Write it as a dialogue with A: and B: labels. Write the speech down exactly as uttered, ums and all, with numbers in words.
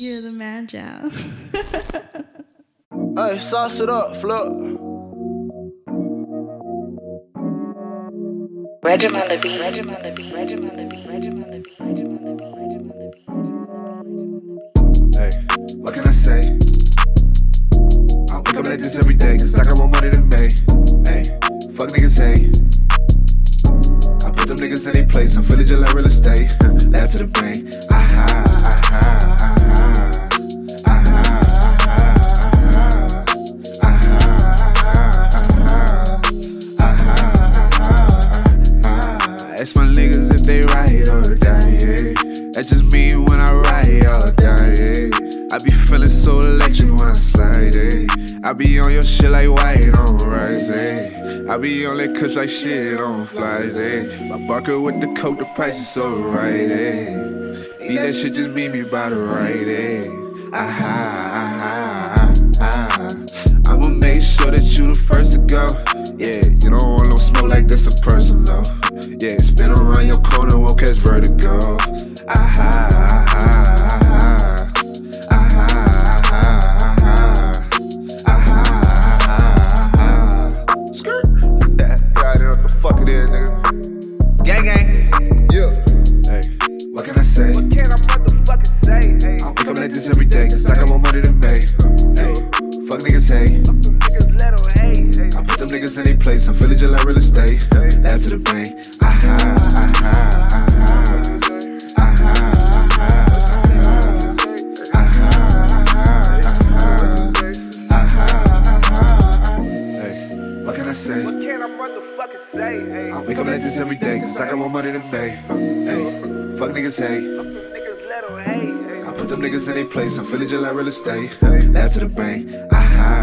A: You're the man jam.
B: Hey, sauce it up, flip.
C: Regiment on the beat, Regiment on the beat, Regiment on the beat, Regiment on the beat, Regiment on the beat, Regiment on the beat, Regiment on the beat.
D: Hey, what can I say? I wake up like this every day, cause I got more money than me. Hey, fuck niggas, hey. I put them niggas in their place, I'm feeling just like real estate. Laugh to the bank, aha, aha, aha. Ask my niggas if they ride or die, yeah. That's just me when I ride or die, yeah. I be feeling so electric when I slide, eh. I be on your shit like white on rice, eh. I be on that kush like shit on flies, eh. My barker with the coke, the price is so right, eh. Need that shit, just meet me by the right, eh. Aha, aha, aha. I'ma make sure that you the first to go. Yeah, you don't want no smoke like that's a personal. Yeah, spin around your corner, won't catch vertigo. Aha, aha, aha. Aha, aha, aha. Aha, aha. Skirt. Yeah, you already know what the fuck it is, nigga. Gang, gang. Yeah. Hey, what can I say?
B: What can I motherfucking say? Hey,
D: I wake up like this every day, cause I got more money than me. Hey, fuck niggas, hey.
B: niggas let her hate. Hey,
D: I put them niggas in their place, I'm feeling just like real estate. Laugh to the bank. Aha, aha, aha. Aha, aha, aha. Aha, hey, what can I say?
B: what can I motherfucking say? Hey,
D: I wake up like this every day, cause I got more money than me. Hey, fuck niggas, hey.
B: niggas let her hate. Hey,
D: I put them niggas in their place, I'm feeling just like real estate. Laugh to the bank. Aha.